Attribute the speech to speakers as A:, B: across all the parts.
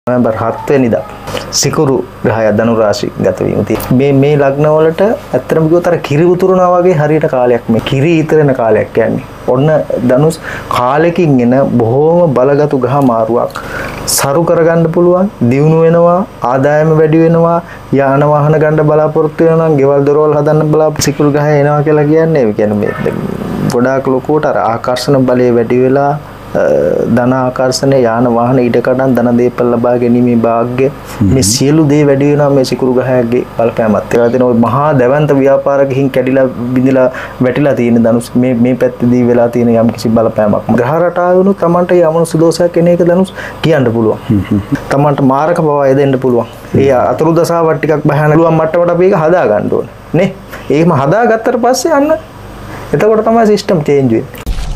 A: November 7 වෙනිදා සිකුරු ග්‍රහය ධනු රාශි ගත වීම තියෙනවා. මේ ලග්න වලට ඇත්තටම කිව්වොත් අර කිරි උතුරනවා වගේ හරියට කාලයක් මේ කිරි ඉතරන කාලයක් යන්නේ. ඔන්න ධනුස් කාලෙකින් එන බොහෝම බලගතු ග්‍රහ මාරුවක් සරු කරගන්න පුළුවන්, දියුණු වෙනවා, ආදායම වැඩි වෙනවා, යාන වාහන ගන්න බලාපොරොත්තු වෙනවා නම් ගෙවල් දොරවල් හදන්න බලාපොරොත්තු සිකුරු ග්‍රහය එනවා කියලා කියන්නේ. ඒ කියන්නේ මේ ගොඩාක් ලොකුවට අර ආකර්ෂණ බලය වැඩි වෙලා ධන ආකර්ෂණ යාන වාහන ඉඩකඩම් ධන දීපල් ලබා ගැනීමේ වාග්ය මේ සියලු දේ වැඩි වෙනවා මේ සිකුරු ග්‍රහයගේ බලපෑමත්. ඒවා දෙන ඔය මහා දැවන්ත ව්‍යාපාර ගිහින් කැඩිලා බිඳිලා වැටිලා තියෙන ධනුස් මේ පැත්තේදී වෙලා තියෙන යම් කිසි බලපෑමක්. ග්‍රහ රටාවුණු Tamanට යමනු සුදෝෂයක් එන එක ධනුස් කියන්න පුළුවන්. Tamanට මාරක බව දෙන්න පුළුවන්. ඒ අතුරු දසාවක් ටිකක් බහන පුළුවන් මට්ටමට අපි ඒක හදා ගන්න ඕනේ. නේ? ඒකම හදාගත්තට පස්සේ අන්න එතකොට තමයි සිස්ටම් චේන්ජ් වෙන්නේ.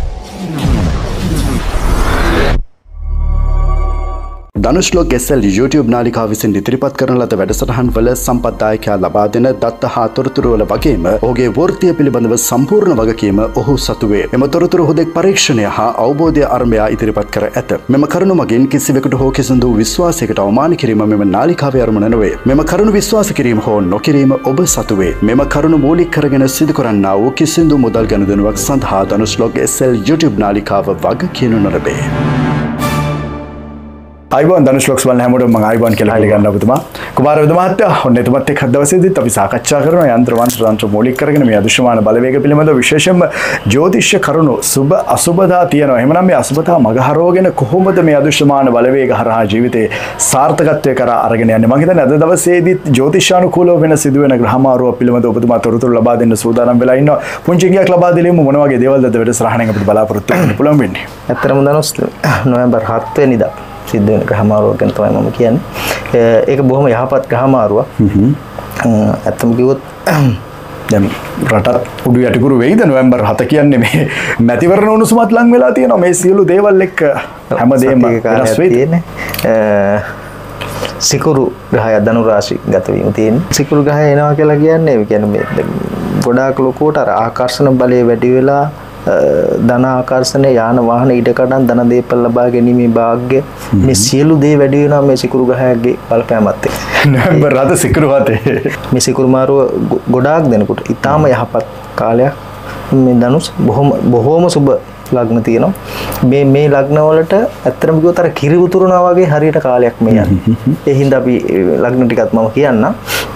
B: ධනුෂ්ලෝක SL YouTube නාලිකාව විසින් ඉදිරිපත් කරන ලද වැඩසටහන් වල සම්පත්දායකයා ලබා දෙන දත්ත හා තොරතුරු වල වගේම ඔහුගේ වෘත්තිය පිළිබඳව සම්පූර්ණ වගකීම ඔහු සතු වේ. එම තොරතුරු හුදෙක් පරීක්ෂණය හා අවබෝධය අරඹයා ඉදිරිපත් කර ඇත. මෙම කරුණු මගින් කිසිවෙකුට හෝ කිසිදු විශ්වාසයකට අවමාන කිරීම මෙම නාලිකාවේ අරමුණ නොවේ. මෙම කරුණු විශ්වාස කිරීම හෝ නොකිරීම ඔබ සතු වේ. මෙම කරුණු මූලික කරගෙන සිදු කරන්නා වූ කිසිදු මුදල් ගනුදෙනුවක් සඳහා ධනුෂ්ලෝක SL YouTube නාලිකාව වගකීම් නොලබේ.
C: අයිබෝන් ධනුෂ්ලෝක්ස් වල හැමෝටම මම අයිබෝන් කියලා හලි ගන්න ඔබතුමා කුමාර වෙද මහත්තයා ඔන්න එතුමත් එක්ක දවසේදීත් අපි සාකච්ඡා කරනවා යන්ත්‍ර මූලික කරගෙන මේ අදෘශ්‍යමාන බලවේග පිළිබඳව විශේෂයෙන්ම ජ්‍යොතිෂ කරුණු සුබ අසුබදා තියෙනවා. එහෙමනම් මේ අසුබතා මගහරවගෙන කොහොමද මේ අදෘශ්‍යමාන බලවේග හරහා ජීවිතේ සාර්ථකත්වය කරා අරගෙන යන්නේ? මම හිතන්නේ අද දවසේදීත් ජ්‍යොතිෂානුකූලව වෙන සිදුවෙන ග්‍රහමාරුව පිළිබඳව ඔබතුමා තොරතුරු ලබා දෙන්න සූදානම් වෙලා ඉන්නවා. පුංචි ගියක් ලබා දෙලිමු මොන වගේ දේවල්ද අද වැඩසටහනෙන් අපිට බලාපොරොත්තු වෙන්න පුළුවන් වෙන්නේ?
A: ඇත්තටම ධනුස් නොවැම්බර් 7 වෙනිදා සිද්ධ වෙන ග්‍රහමාරුවක් ගැන තමයි මම කියන්නේ. ඒක බොහොම යහපත් ග්‍රහමාරුවක්. ඇත්තම කිව්වොත්
C: දැන් රටත් උඩු යටිකුරු වෙයිද නොවැම්බර් 7 කියන්නේ මේ මැතිවරණ උණුසුමත් ලං වෙලා තියෙනවා. මේ සියලු දේවල් එක්ක හැමදේම වෙනස් වෙන්නේ.
A: සිකුරු ග්‍රහය ධනු රාශි ගත වීම තියෙන්නේ. සිකුරු ග්‍රහය එනවා කියලා කියන්නේ ඒ කියන්නේ මේ ගොඩාක් ලොකුවට අර ආකර්ෂණ බලය වැඩි වෙලා ධන ආකර්ෂණ යාන වාහන ඉඩකඩම් ධන දීපල් ලබා ගැනීමේ වාග්ය මේ සියලු දේ වැඩි වෙනවා මේ සිකුරු ග්‍රහයගේ බලපෑමත් එක්ක.
C: නොවැම්බර් 7 සිකුරු 7
A: මේ සිකුරු මාරුව ගොඩාක් දෙනකොට ඊටාම යහපත් කාලයක්. මේ ධනුස් බොහොම සුබ ලග්න තියෙනවා. මේ ලග්න වලට ඇත්තටම කිව්වොත් අර කිරි උතුරනවා වගේ හරියට කාලයක් මේ යන්නේ. ඒ හින්දා අපි ලග්න ටිකත් මම කියන්නම්.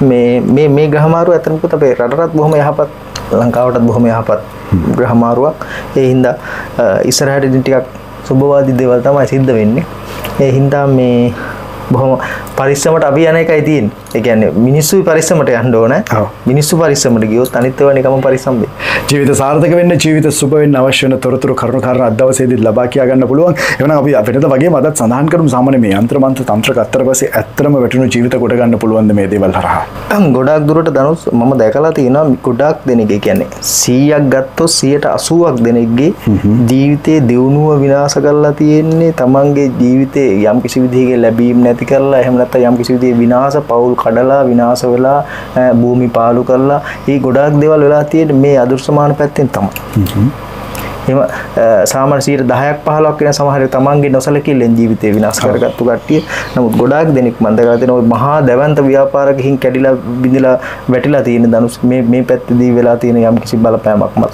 A: මේ ග්‍රහමාරුව ඇත්තටම කිව්වොත් අපේ රටටත් බොහොම යහපත්, ලංකාවටත් බොහොම යහපත් ග්‍රහමාරුවක්. ඒ හින්දා ඉස්සරහට ඉතින් ටිකක් සුබවාදී දේවල් තමයි සිද්ධ වෙන්නේ. ඒ හින්දා මේ බොහොම පරිස්සමට අපි යන එකයි තියෙන්නේ. ඒ කියන්නේ මිනිස්සුයි පරිස්සමට යන්න ඕන. මිනිස්සු පරිස්සමට ගියොත් අනිත් ඒවා නිකම්ම පරිස්සම් වෙයි.
C: ජීවිත සාර්ථක වෙන්න, ජීවිත සුබ වෙන්න අවශ්‍ය වෙන තොරතුරු කරුණු කාරණා අද දවසේදී ලබා කියා ගන්න පුළුවන්. එවනම් අපි වෙනද වගේම අදත් සඳහන් කරමු සාමාන්‍ය මේ යంత్ర මන්ත්‍ර තන්ත්‍රක අත්තර පස්සේ ඇත්තම වැටුණු ජීවිත කොට ගන්න පුළුවන් මේ දේවල් හරහා.
A: ගොඩාක් දුරට ධනුස් මම දැකලා තියෙනවා ගොඩාක් දෙනෙක් කියන්නේ 100ක් ගත්තොත් 180ක් දෙනෙක්ගේ ජීවිතේ දියුණුව විනාශ කරලා තියෙන්නේ තමන්ගේ ජීවිතේ යම් කිසි විදිහක ලැබීම් නැති කරලා එහෙම නැත්නම් යම් කිසි විදිහේ විනාශ පෞල් කඩලා විනාශ වෙලා භූමි පාලු කරලා මේ ගොඩාක් දේවල් වෙලා තියෙන්නේ මේ අදෘශ්‍යමාන පැත්තෙන් තමයි. එහෙම සාමාන්‍ය 10ක් 15ක් වෙන සමහර තමන්ගේ නොසලකිල්ලෙන් ජීවිතේ විනාශ කරගත්තු කට්ටිය. නමුත් ගොඩාක් දෙනෙක් මම දැකලා තියෙනවා මහා දැවන්ත ව්‍යාපාර ගිහින් කැඩිලා බිඳිලා වැටිලා තියෙන ධනුස් මේ පැත්තේදී වෙලා තියෙන යම් කිසි බලපෑමක් මත.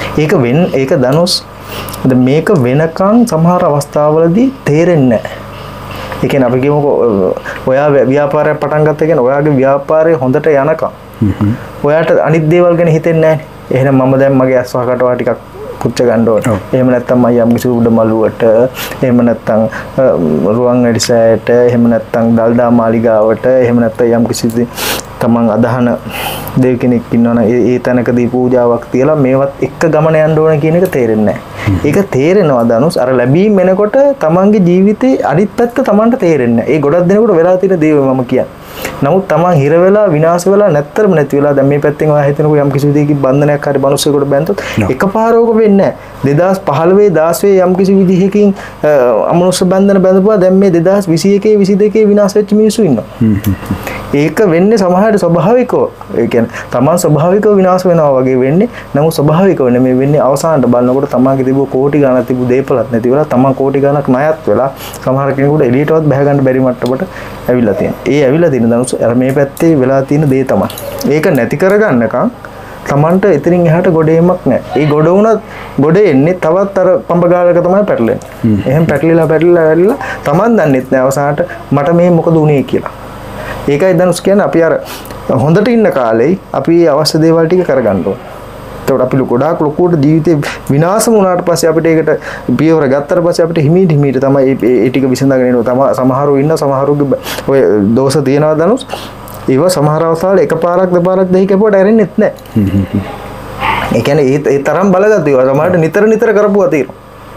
A: ඒක ධනුස් මේක වෙනකන් සමහර අවස්ථාවලදී තේරෙන්නේ නැහැ. ඒ කියන්නේ අපි කියමුකෝ ඔයා ව්‍යාපාරයක් පටන් ගත්ත කියන්නේ ඔයාගේ ව්‍යාපාරය හොඳට යනකම් ඔයාට අනිත් දේවල් ගැන හිතෙන්නේ නැහැ. එහෙනම් මම දැන් මගේ ඇස් වහකටවා ටිකක් කුච්ච ගන්න ඕනේ. එහෙම නැත්නම් මම යම් කිසි උඩ මළුවට, එහෙම නැත්නම් රුවන් ඇඩිසයට, එහෙම නැත්නම් දල්දා මාලිගාවට, එහෙම නැත්නම් යම් කිසි තමන් අදහන දෙවි කෙනෙක් ඉන්නවනම් ඒ තැනකදී පූජාවක් තියලා මේවත් එක්ක ගමන යන්න ඕන කියන එක තේරෙන්නේ නැහැ. ඒක තේරෙනවා ධනුස් අර ලැබීම් එනකොට තමන්ගේ ජීවිතේ අනිත් පැත්ත තමන්ට තේරෙන්නේ නැහැ. ඒ ගොඩක් දෙනෙකුට වෙලා තියෙන දේ මම කියන්නේ. නමුත් තමන් හිර වෙලා විනාශ වෙලා නැත්තරම නැති වෙලා දැන් මේ පැත්තෙන් ඔයා හිතනකො යම් කිසි විදිහකින් බන්ධනයක් හරි මිනිස්සුෙකුට බැන්දොත් එකපාරවක වෙන්නේ නැහැ. 2015 16 යම් කිසි විදිහකින් අමනුෂ්‍ය බන්ධන බැඳපුවා දැන් මේ 2021 22 විනාශ වෙච්ච මිනිස්සු ඉන්නවා. ඒක වෙන්නේ සමහරට ස්වභාවිකව. ඒ කියන්නේ තමන් ස්වභාවිකව විනාශ වෙනවා වගේ වෙන්නේ. නමුත් ස්වභාවිකව නෙමෙයි වෙන්නේ. අවසානට බලනකොට තමන්ගේ තිබු කෝටි ගණන් තිබු දේපලත් නැති වෙලා තමන් කෝටි ගණක් ණයත් වෙලා සමහර කෙනෙකුට එළියටවත් බහ ගන්න බැරි මට්ටමට ඇවිල්ලා තියෙනවා. ඒ ඇවිල්ලා තියෙන දනුස් අර මේ පැත්තේ වෙලා තියෙන දේ තමයි. ඒක නැති කරගන්නකම් තමන්ට එතනින් එහාට ගොඩේමක් නැහැ. ඒ ගොඩ වුණත් ගොඩ එන්නේ තවත් අර පඹගාලක තමයි පැටලෙන්නේ. එහෙන් පැටලිලා තමන් දන්නෙත් නැහැ අවසානට මට මේ මොකද වුනේ කියලා. ඒකයි දනුස් කියන්නේ අපි අර හොඳට ඉන්න කාලේ අපි අවශ්‍ය දේවල් ටික කරගන්න ඕන. ඒකට අපි ගොඩාක් ලොකුවට ජීවිතේ විනාශම වුණාට පස්සේ අපිට ඒකට පියවර ගත්තට පස්සේ අපිට හිමීට තමයි ඒ ටික විසඳගෙන එනවා. සමහරව ඉන්න සමහරුගේ ඔය දෝෂ තියනවා දනුස්. ඒව සමහර අවස්ථාවල එකපාරක් දෙපාරක් දෙහි කැපුවට ඇරෙන්නෙත් නැහැ. ඒ කියන්නේ ඒ තරම් බලගත්තු ඒවා සමහරට නිතර කරපුවා තියෙනවා.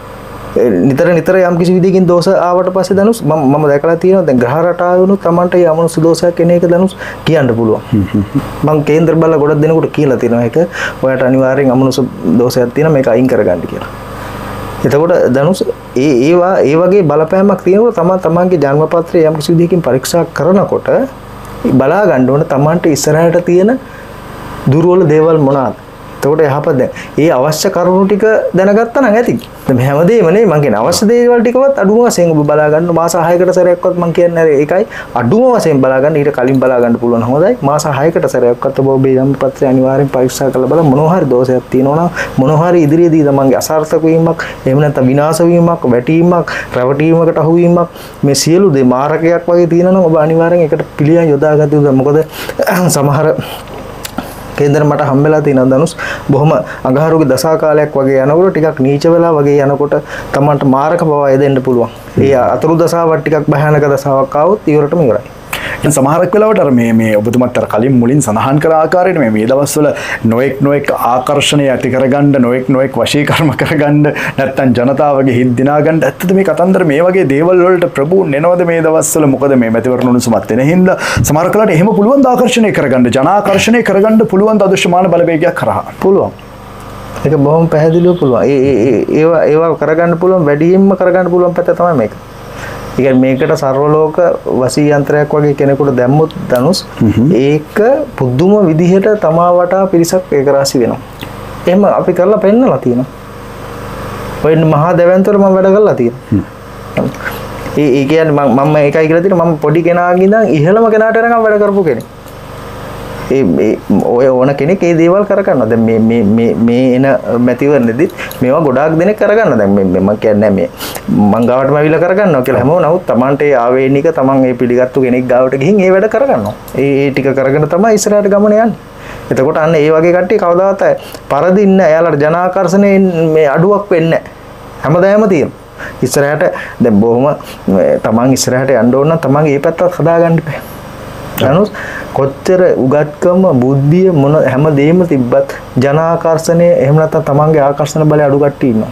A: නිතර යම් කිසි විදිහකින් දෝෂ ආවට පස්සේ දනුස් මම දැකලා තියෙනවා දැන් ග්‍රහ රටාවුණු Tamanට ඒ අමනුෂ්‍ය දෝෂයක් එන එක දනුස් කියන්න පුළුවන්. මම කේන්දර බල ගොඩක් දෙනකොට කියලා තියෙනවා ඒක ඔයාලට අනිවාර්යෙන් අමනුෂ්‍ය දෝෂයක් තියෙනවා මේක අයින් කරගන්න කියලා. එතකොට දනුස් ඒ වගේ බලපෑමක් තියෙනකොට තමන්ගේ ජන්මපත්‍රය යම් කිසි විදිහකින් පරීක්ෂා කරනකොට බලා ගන්න ඕන Tamanට ඉස්සරහට තියෙන දුර්වල දේවල් මොනවාද? එතකොට යහපත් දැන් ඒ අවශ්‍ය කරුණු ටික දැනගත්තා නම් ඇති. දැන් හැමදේම නේ මං කියන්නේ අවශ්‍ය දේවල් ටිකවත් අඩුම වශයෙන් ඔබ බලා ගන්න මාස 6කට සැරයක්වත් මං කියන්නේ ඒකයි අඩුම වශයෙන් බලා ගන්න ඊට කලින් බලා ගන්න පුළුවන් හොඳයි. මාස 6කට සැරයක්වත් ඔබ ඔබේ ජන්මපත්‍රය අනිවාර්යෙන් පරීක්ෂා කරලා බලන්න මොනවා හරි දෝෂයක් තියෙනවා නම් මොනවා හරි ඉදිරියේදී තමන්ගේ අසාර්ථක වීමක් එහෙම නැත්නම් විනාශ වීමක් වැටීමක් රැවටීමකට අහු වීමක් මේ සියලු දේ මාරකයක් වගේ තියෙනවා නම් ඔබ අනිවාර්යෙන් ඒකට පිළියම් යොදාගත යුතුයි. මොකද සමහර කේන්දර මට හම්බෙලා තියෙන දනුස් බොහොම අඟහරුගේ දසා කාලයක් වගේ යනකොට ටිකක් නීච වෙලා වගේ යනකොට තමන්ට මාරක බව එදෙන්න පුළුවන්. ඒ අතුරු දසාවක් ටිකක් භයානක දසාවක් ආවොත් ඉවරටම ඉවරයි.
C: දැන් සමහරක් වෙලාවට අර මේ ඔබතුමත් අර කලින් මුලින් සඳහන් කර ආකාරයට මේ දවස්වල නොඑක් ආකර්ෂණය ඇති කරගන්න නොඑක් වශීකර්ම කරගන්න නැත්තම් ජනතාවගේ හිත් දිනා ගන්න ඇත්තද මේ කතන්දර මේ වගේ දේවල් වලට ප්‍රභූන් එනවද මේ දවස්වල මොකද මේ මැතිවරණ උණුසුමත් වෙන හින්දා සමහර කලට එහෙම පුළුවන් ද ආකර්ෂණය කරගන්න ජනාකර්ෂණය කරගන්න පුළුවන් ද අදෘශ්‍යමාන බලවේගයක් කරා
A: පුළුවන්. ඒක බොහොම පැහැදිලිව පුළුවන්. ඒවා කරගන්න පුළුවන් වැඩියෙන්ම කරගන්න පුළුවන් පැත්ත තමයි මේක. මේකට සර්වලෝක වසී යන්ත්‍රයක් වගේ කෙනෙකුට දැම්මොත් දනුස් ඒක පුදුම විදිහට තමා වටා පිරිසක් ඒක රාශි වෙනවා. එහෙම අපි කරලා පෙන්නලා තියෙනවා. ඔය මහා දැවැන්තවල මම වැඩ කරලා තියෙනවා. ඒ කියන්නේ මම ඒකයි කියලා තියෙනවා මම පොඩි කෙනාගේ ඉඳන් ඉහළම කෙනාට යනකම් වැඩ කරපු කෙනෙක්. ඔය ඕන කෙනෙක් ඒ දේවල් කරගන්නවා. දැන් මේ එන මැතිවරණෙදිත් මේවා ගොඩාක් දෙනෙක් කරගන්නවා. දැන් මම කියන්නේ මේ මං ගාවටම අවිල කරගන්නවා කියලා හැමෝම නමුත් Tamante ඒ ආවේනික Taman ඒ පිළිගත්තු කෙනෙක් ගාවට ගිහින් ඒ වැඩ කරගන්නවා. ඒ ටික කරගෙන තමයි ඉස්සරහට ගමන යන්නේ. එතකොට අන්න ඒ වගේ කට්ටිය කවදාවත් පරදින්නේ නැහැ. එයාලට ජනාකර්ෂණයෙන් මේ අඩුවක් වෙන්නේ නැහැ. හැමදාම තියෙනවා. ඉස්සරහට දැන් බොහොම Taman ඉස්සරහට යන්න ඕන නම් Taman ඒ පැත්තත් හදාගන්න බෑ. දනුස් කොච්චර උගත්කම බුද්ධිය මොන හැමදේම තිබ්බත් ජනාකර්ෂණය එහෙම නැත්නම් තමන්ගේ ආකර්ෂණ බලය අඩු කට්ටිය ඉන්නවා.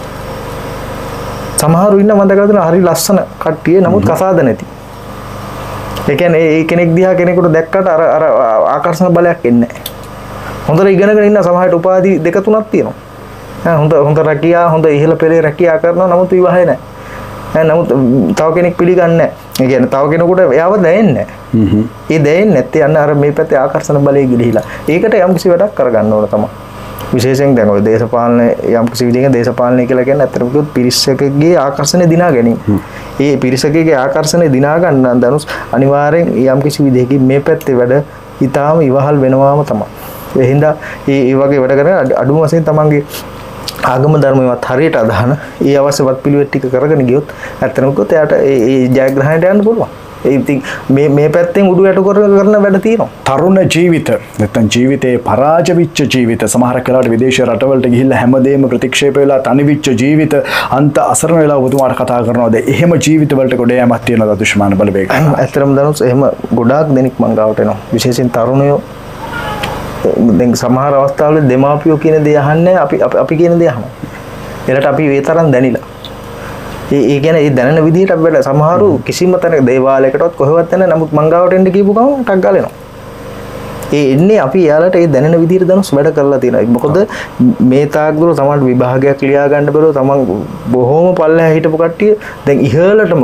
A: සමහරු ඉන්න මම දැකලා තියෙනවා හරි ලස්සන කට්ටිය නමුත් කසාද නැති. ඒ කියන්නේ ඒ කෙනෙක් දිහා කෙනෙකුට දැක්කට අර ආකර්ෂණ බලයක් එන්නේ නැහැ. හොඳට ඉගෙනගෙන ඉන්න සමහරට උපාධි දෙක තුනක් තියෙනවා. හොඳ රැකියා හොඳ ඉහළ පෙළේ රැකියා කරනවා නමුත් විවාහය නැහැ. නමුත් තව කෙනෙක් පිළිගන්නේ නැහැ. ඒ කියන්නේ තව කෙනෙකුට එයාව දැනෙන්නේ නැහැ. ඒ දැනෙන්නේ නැත්තේ අන්න අර මේ පැත්තේ ආකර්ෂණ බලය ගිලිහිලා. ඒකට යම් කිසි වැඩක් කරගන්න ඕන තමයි. විශේෂයෙන් දැන් ඔය දේශපාලන යම් කිසි විදිහක දේශපාලනය කියලා කියන්නේ අත්‍තරම කිව්වොත් පිරිසකගේ ආකර්ෂණය දිනා ගැනීම. ඒ පිරිසකගේ ආකර්ෂණය දිනා ගන්න නම් දනුස් අනිවාර්යෙන් යම් කිසි විදිහකින් මේ පැත්තේ වැඩ ඊටාම ඉවහල් වෙනවාම තමයි. ඒ හින්දා ඒ වගේ වැඩ කරන අඩුම වශයෙන් තමන්ගේ ආගම ධර්මවත් හරියට අදහන ඒ අවශ්‍යවත් පිළිවෙත් ටික කරගෙන ගියොත් ඇත්තටම කිව්වොත් එයාට ඒ ජයග්‍රහණයට යන්න පුළුවන්. ඒ ඉතින් මේ පැත්තෙන් උඩු යට කරන වැඩ තියෙනවා.
C: තරුණ ජීවිත නැත්නම් ජීවිතේ පරාජ වෙච්ච ජීවිත සමහර කාලවල විදේශ රටවලට ගිහිල්ලා හැමදේම ප්‍රතික්ෂේප වෙලා තනි වෙච්ච ජීවිත අන්ත අසරණ වෙලා ඔබතුමාට කතා කරනවාද? එහෙම ජීවිත වලට ගොඩ යෑමක් තියෙනවද දුෂ්මාන බලවේග?
A: ඇත්තටම දනුස් එහෙම ගොඩාක් දෙනෙක් මං ගාවට එනවා. විශේෂයෙන් තරුණයෝ දැන් සමහර අවස්ථාවල දෙමාපියෝ කියන දේ අහන්නේ අපි කියන දේ අහනවා. ඒකට අපි ඒ තරම් දැනිලා. ඒ කියන්නේ ඒ දැනෙන විදිහට අපි වැඩ සමහරු කිසිම තැනක දේවාලයකටවත් කොහෙවත් නැහැ. නමුත් මංගාවට එන්න කියපු ගමන් ටක් ගාලා එනවා. ඒ එන්නේ අපි යාලට ඒ දැනෙන විදිහට දනුස් වැඩ කරලා තියෙනවා. මොකද මේ තාක් දුර තමන්ට විභාගයක් ලියා ගන්න බැරුව තමන් බොහොම පල්ලෙහා හිටපු කට්ටිය දැන් ඉහළටම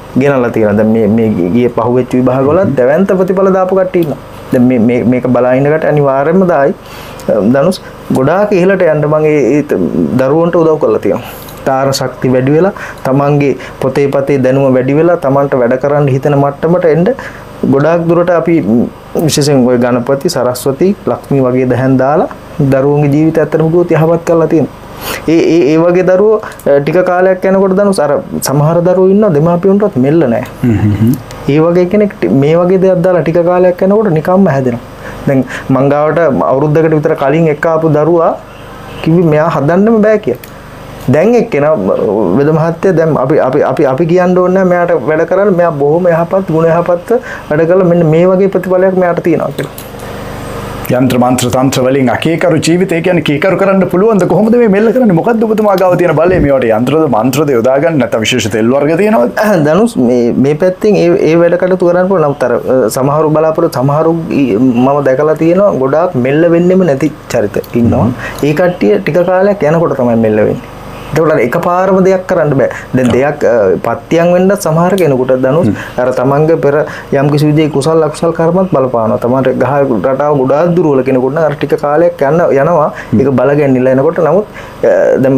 A: ගෙනල්ලා තියෙනවා. දැන් මේ ගිය පහුවෙච්ච විභාගවල දැවැන්ත ප්‍රතිඵල දාපු කට්ටිය ඉන්නවා. දැන් මේක බලා ඉන්නකට අනිවාර්යයෙන්ම දායි ධනුස් ගොඩාක් ඉහළට යන්න මම ඒ දරුවන්ට උදව් කරලා තියෙනවා. තාර ශක්තිය වැඩි වෙලා තමන්ගේ පොතේ පතේ දැනුම වැඩි වෙලා තමන්ට වැඩ කරන්න හිතන මට්ටමට එන්න ගොඩාක් දුරට අපි විශේෂයෙන් ওই ගණපති සරස්වති ලක්ෂ්මී වගේ දහන් දාලා දරුවන්ගේ ජීවිතය ඇත්තටම ගියොත් යහපත් කරලා තියෙනවා. ඒ වගේ දරුවෝ ටික කාලයක් යනකොට ධනුස් අර සමහර දරුවෝ ඉන්නවා දෙමාපියන්ටවත් මෙල්ල නැහැ. ඒ වගේ කෙනෙක් මේ වගේ දෙයක් දාලා ටික කාලයක් යනකොට නිකම්ම හැදෙනවා. දැන් මං ගාවට අවුරුද්දකට විතර කලින් එක්ක ආපු දරුවා කිව්වේ මෙයා හදන්නම බෑ කියලා. දැන් එක්කෙනා වෙද මහත්තයා දැන් අපි කියන්න ඕනේ නැහැ මෙයාට වැඩ කරන්න මෙයා බොහොම යහපත් ගුණ යහපත් වැඩ කළා මෙන්න මේ වගේ ප්‍රතිඵලයක් මෙයාට තියෙනවා කියලා.
C: යන්ත්‍ර මන්ත්‍ර තන්ත්‍ර වලින් අකීකරු ජීවිතය කියන්නේ කීකරු කරන්න පුළුවන්ද කොහොමද මේ මෙල්ල කරන්නේ මොකද්ද ඔබතුමා ගාව තියෙන බලය මේවට යන්ත්‍රද මන්ත්‍රද යොදා ගන්න නැත්නම් විශේෂ තෙල් වර්ග තියෙනවද
A: ධනුස් මේ පැත්තෙන් ඒ වැඩ කටයුතු කරන්න පුළුවන් නමුත් අර සමහරු බලාපොරොත්තු සමහරු මම දැකලා තියෙනවා ගොඩාක් මෙල්ල වෙන්නෙම නැති චරිත ඉන්නවා ඒ කට්ටිය ටික කාලයක් යනකොට තමයි මෙල්ල වෙන්නේ ඒකට එකපාරම දෙයක් කරන්න බෑ. දැන් දෙයක් පත්‍යයන් වෙන්න සමහර කෙනෙකුට ධනුස් අර තමන්ගේ පෙර යම් කිසි විදිහේ කුසල අකුසල කර්මත් බලපානවා. තමන්ට ගහ රටාව ගොඩාක් දුරවල කෙනෙකුට නම් අර ටික කාලයක් යනවා. ඒක බලගැන්නිලා එනකොට නමුත් දැන්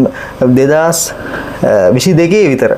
A: 2022 විතර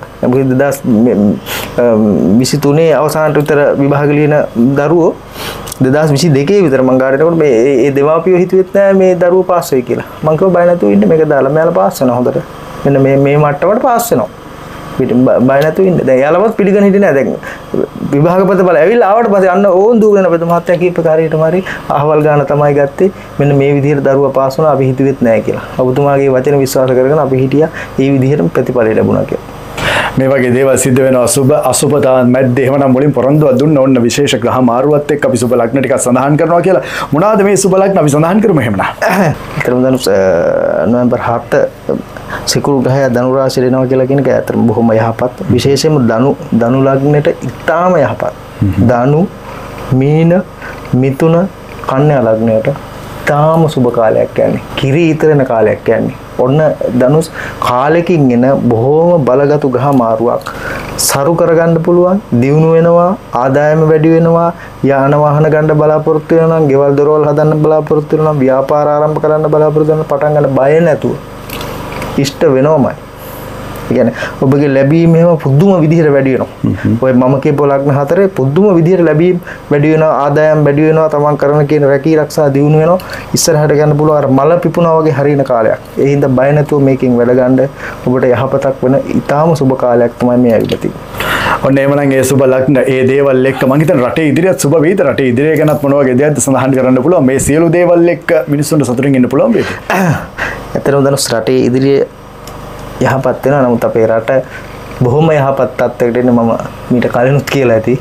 A: 2023 අවසානට විතර විභාග ලියන දරුවෝ 2022 විතර මං ගාඩ එනකොට මේ දෙමාපියෝ හිතුවෙත් නෑ මේ දරුවෝ පාස් වෙයි කියලා. මං කිව්වා බය නැතුව ඉන්න මේක දාලා මෙයාලා පාස් වෙනවා හොඳට. මෙන්න මේ මට්ටමට පාස් වෙනවා. පිටින් බය නැතුව ඉන්න. දැන් එයාලවත් පිළිගන්න හිටියේ නෑ. දැන් විභාග ප්‍රතිඵල ඇවිල්ලා ආවට පස්සේ අන්න ඕන් දුවගෙන පෙත මහත්තයා කීප කාර්යයටම හරි අහවල් ගාන තමයි ගත්තේ. මෙන්න මේ විදිහට දරුවා පාස් වුණා අපි හිතුවෙත් නෑ කියලා. ඔබතුමාගේ වචන විශ්වාස කරගෙන අපි හිටියා මේ විදිහටම ප්‍රතිඵල ලැබුණා කියලා.
C: මේ වගේ දේවල් සිද්ධ වෙනවා සුබ අසුබතාන් මැද්දේ එහෙමනම් මුලින් පොරොන්දුවක් දුන්න ඕන්න විශේෂ ග්‍රහ මාරුවත් එක්ක අපි සුබ ලග්න ටිකක් සඳහන් කරනවා කියලා මොනවාද මේ සුබ ලග්න අපි සඳහන් කරමු එහෙමනම්
A: අතරම ධනුස් නොවැම්බර් 7 සිකුරු ග්‍රහය ධනු රාශියට එනවා කියලා කියන එක අතරම බොහොම යහපත් විශේෂයෙන්ම ධනු ලග්නෙට ඉතාම යහපත් ධනු මීන මිථුන කන්‍යා ලග්නයට ඉතාම සුබ කාලයක් යන්නේ කිරි ඉතරන කාලයක් යන්නේ ඔන්න ධනුස් කාලෙකින් එන බොහෝම බලගතු ග්‍රහ මාරුවක් සරු කරගන්න පුළුවන් දියුණු වෙනවා ආදායම වැඩි වෙනවා යාන වාහන ගන්න බලාපොරොත්තු වෙනවා නම් ගෙවල් දොරවල් හදන්න බලාපොරොත්තු වෙනවා ව්‍යාපාර ආරම්භ කරන්න බලාපොරොත්තු වෙනවා පටන් ගන්න බය නැතුව ඉෂ්ට වෙනවමයි කියන්නේ ඔබගේ ලැබීම එහෙම පුදුම විදිහට වැඩි වෙනවා. ඔය මම කියපු ලග්න හතරේ පුදුම විදිහට ලැබීම වැඩි වෙනවා, ආදායම් වැඩි වෙනවා, තමන් කරන කියන රැකී ආරක්ෂා දියුණු වෙනවා. ඉස්සරහට ගන්න පුළුවන් අර මල පිපුණා වගේ හරින කාලයක්. ඒ හින්දා බය නැතුව මේකෙන් වැඩ ගන්න ඔබට යහපතක් වෙන ඊටාම සුබ කාලයක් තමයි මේ ඇවිල්ලා තියෙන්නේ.
C: ඔන්න එහෙමනම් ඒ සුබ ලග්න ඒ දේවල් එක්ක මම හිතන රටේ ඉදිරියත් සුබ වේද රටේ ඉදිරිය ගැනත් මොන වගේ දෙයක්ද සඳහන් කරන්න පුළුවන් මේ සියලු දේවල් එක්ක මිනිස්සුන්ට සතුටින් ඉන්න පුළුවන් වේද?
A: ඇත්තටම ධනුස් රටේ ඉදිරිය යහපත් වෙනවා නමුත් අපේ රට බොහොම යහපත් තත්ත්වයකට එන්නේ මම මීට කලිනුත් කියලා ඇති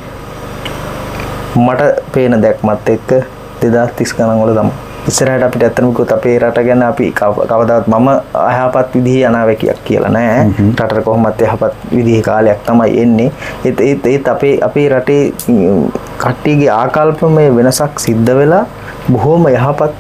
A: මට පේන දැක්මත් එක්ක 2030 ගණන් වල තමයි ඉස්සරහට අපිට ඇත්තටම කිව්වොත් අපේ රට ගැන අපි කවදාවත් මම අයහපත් විදිහේ අනාවැකියක් කියලා නෑ රටට කොහොමත් යහපත් විදිහේ කාලයක් තමයි එන්නේ ඒත් අපේ රටේ කට්ටියගේ ආකල්පමය වෙනසක් සිද්ධ වෙලා බොහොම යහපත්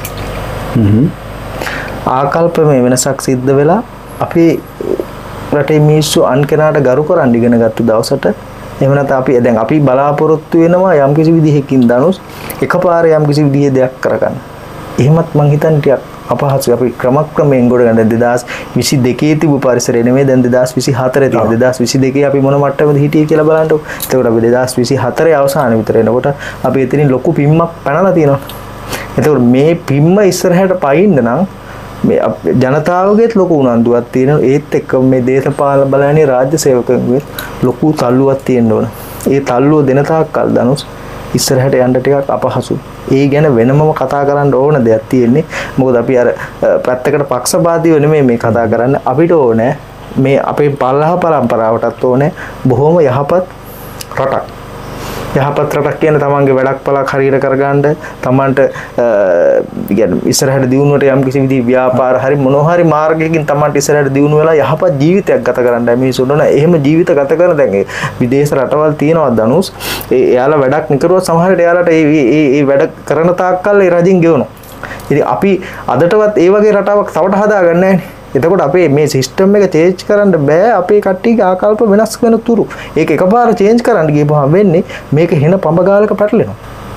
A: ආකල්පමය වෙනසක් සිද්ධ වෙලා අපේ රටේ මිනිස්සු අන් කෙනාට ගරු කරන් ඉගෙන ගත්ත දවසට එහෙම නැත්නම් අපි දැන් අපි බලාපොරොත්තු වෙනවා යම් කිසි විදිහකින් ධනුස් එකපාරේ යම් කිසි විදිහේ දෙයක් කරගන්න. එහෙමත් මං හිතන්නේ ටිකක් අපහසුයි අපි ක්‍රමක්‍රමයෙන් ගොඩ ගන්න 2022 තිබු පරිසරය නෙමෙයි දැන් 2024 තියෙන 2022 අපි මොන මට්ටමද හිටියේ කියලා බලන්නකො. එතකොට අපි 2024 අවසාන විතර එනකොට අපි එතනින් ලොකු පිම්මක් පැනලා තියෙනවා. එතකොට මේ පිම්ම ඉස්සරහට පයින්න නම් මේ ජනතාවගේත් ලොකු උනන්දුවක් තියෙනවා ඒත් එක්ක මේ දේශපාලන බලන්නේ රාජ්‍ය සේවකයන්ගේ ලොකු තල්ලුවක් තියෙන්න ඕන. ඒ තල්ලුව දෙන තාක් කල් ධනුස් ඉස්සරහට යන්න ටිකක් අපහසුයි. ඒ ගැන වෙනමම කතා කරන්න ඕන දෙයක් තියෙන්නේ. මොකද අපි අර පැත්තකට පක්ෂපාතීව නෙමෙයි මේ කතා කරන්නේ. අපිට ඕනේ මේ අපේ පල්ලහ පරම්පරාවටත් ඕනේ බොහොම යහපත් රටක්. යහපත් රටක් කියන්නේ තමන්ගේ වැඩක් පළක් හරියට කරගන්න තමන්ට කියන්නේ ඉස්සරහට දියුණුවට යම් කිසි විදිහේ ව්‍යාපාර හරි මොනවා හරි මාර්ගයකින් තමන්ට ඉස්සරහට දියුණු වෙලා යහපත් ජීවිතයක් ගත කරන්නයි මිනිස්සුන්ට ඕන. එහෙම ජීවිත ගත කරන දැන් විදේශ රටවල් තියෙනවා ධනුස්. එයාලා වැඩක් නිකරුවා සමහර විට එයාලට ඒ වැඩ කරන තාක්කල් ඒ රජින් ගෙවනවා. ඉතින් අපි අදටවත් ඒ වගේ රටාවක් තවට හදාගන්නේ නැහැ නේ. එතකොට අපේ මේ සිස්ටම් එක චේන්ජ් කරන්න බෑ අපේ කට්ටියගේ ආකල්ප වෙනස් වෙන තුරු. ඒක එකපාර චේන්ජ් කරන්න ගියපුවම වෙන්නේ මේක හෙන පඹගාලක පැටලෙනවා.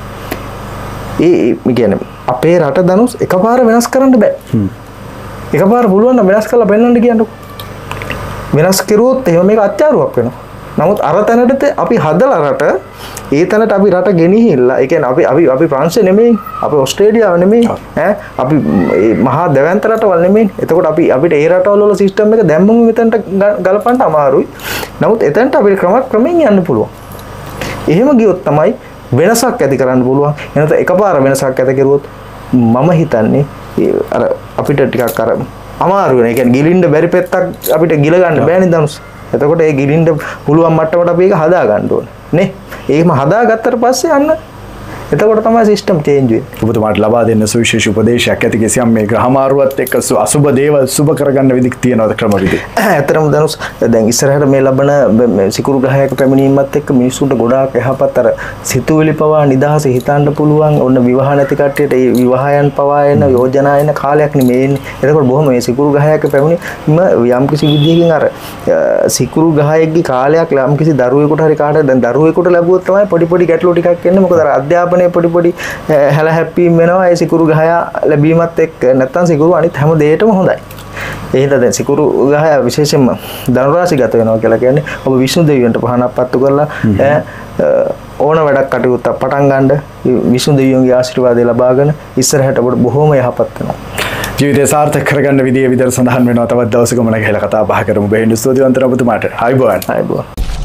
A: ඒ කියන්නේ අපේ රට දනුස් එකපාර වෙනස් කරන්න බෑ. එකපාර පුළුවන් නම් වෙනස් කරලා පෙන්නන්න කියන්නකො. වෙනස් කරුවොත් එහෙම මේක අත්‍යාරුවක් වෙනවා. නමුත් අර තැනට අපි හදලා රට ඒ තැනට අපි රට ගෙනිහිල්ලා ඒ කියන්නේ අපි ප්‍රංශ නෙමෙයි අපි ඕස්ට්‍රේලියාව නෙමෙයි ඈ අපි මහා දැවැන්ත රටවල් නෙමෙයි. එතකොට අපිට ඒ රටවල වල සිස්ටම් එක දැම්මම මෙතනට ගලපන්න අමාරුයි. නමුත් එතනට අපිට ක්‍රමයෙන් යන්න පුළුවන්. එහෙම ගියොත් තමයි වෙනසක් ඇති කරන්න පුළුවන්. එනත එකපාර වෙනසක් ඇති කරුවොත් මම හිතන්නේ අර අපිට ටිකක් අර අමාරු වෙන. ඒ කියන්නේ ගිලින්න බැරි පෙත්තක් අපිට ගිල ගන්න බෑනේ දනුස්. එතකොට ඒ ගිලින්න පුළුවන් මට්ටමට අපි ඒක හදා ගන්න ඕනේ නේ. ඒකම හදාගත්තට පස්සේ අන්න එතකොට තමයි සිස්ටම් චේන්ජ් වෙන්නේ.
C: ඔබතුමාට ලබා දෙන්න සුවිශේෂ උපදේශයක් ඇති කිසියම් මේ ග්‍රහමාරුවත් එක්ක අසුබ දේවල් සුබ කරගන්න විදිහක් තියෙනවද ක්‍රම විදි?
A: ඇත්තටම දනුස් දැන් ඉස්සරහට මේ ලබන සිකුරු ග්‍රහයක පැමිණීමත් එක්ක මිනිසුන්ට ගොඩාක් යහපත් අර සිතුවිලි පවා නිදහස හිතන්න පුළුවන්. ඔන්න විවාහ නැති කට්ටියට ඒ විවාහයන් පවා එන යෝජනා එන කාලයක් නෙමේ එන්නේ. එතකොට බොහොම මේ සිකුරු ග්‍රහයක පැමිණීම යම් කිසි විදිහකින් අර සිකුරු ග්‍රහයේගේ කාලයක් යම් කිසි දරුවෙකුට හරි කාටද දැන් දරුවෙකුට ලැබුවොත් තමයි පොඩි ගැටලු ටිකක් එන්නේ. මොකද අර අධ්‍යාපන පොඩි හැල හැප්පීම් වෙනවා ඒ සිකුරු ගහය ලැබීමත් එක්ක. නැත්තම් සිකුරු අනිත් හැම දෙයකටම හොඳයි. ඒ හින්දා දැන් සිකුරු ගහය විශේෂයෙන්ම ධනුරාශිගත වෙනවා කියලා කියන්නේ ඔබ විෂ්ණු දෙවියන්ට පහනක් පත්තු කරලා ඕන වැඩක් කටයුත්තක් පටන් ගන්න විෂ්ණු දෙවියන්ගේ ආශිර්වාදය ලබාගෙන ඉස්සරහට ඔබට බොහොම යහපත් වෙනවා.
C: ජීවිතය සාර්ථක කරගන්න විදිය විතර සඳහන් වෙනවා. තවත් දවසක මොන ගහලා කතා බහ කරමු. බෙහෙන් ස්තුතිවන්ත ඔබතුමාට. ආයුබෝවන්.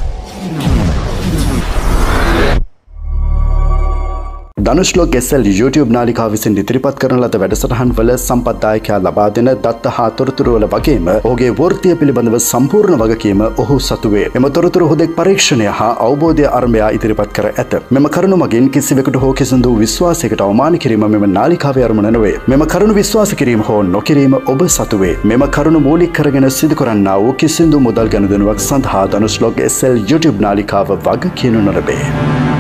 B: ධනුෂ්ලෝක SL YouTube නාලිකාව විසින් ඉදිරිපත් කරන ලද වැඩසටහන් වල සම්පත්දායකයා ලබා දෙන දත්ත හා තොරතුරු වල වගේම ඔහුගේ වෘත්තිය පිළිබඳව සම්පූර්ණ වගකීම ඔහු සතු වේ. මෙම තොරතුරු හුදෙක් පරීක්ෂණය හා අවබෝධය අරඹයා ඉදිරිපත් කර ඇත. මෙම කරුණු මගින් කිසිවෙකුට හෝ කිසිදු විශ්වාසයකට අවමාන කිරීම මෙම නාලිකාවේ අරමුණ නොවේ. මෙම කරුණු විශ්වාස කිරීම හෝ නොකිරීම ඔබ සතු වේ. මෙම කරුණු මූලික කරගෙන සිදු කරන්නා වූ කිසිදු මුදල් ගනුදෙනුවක් සඳහා ධනුෂ්ලෝක SL YouTube නාලිකාව වග කියනු නොලබේ.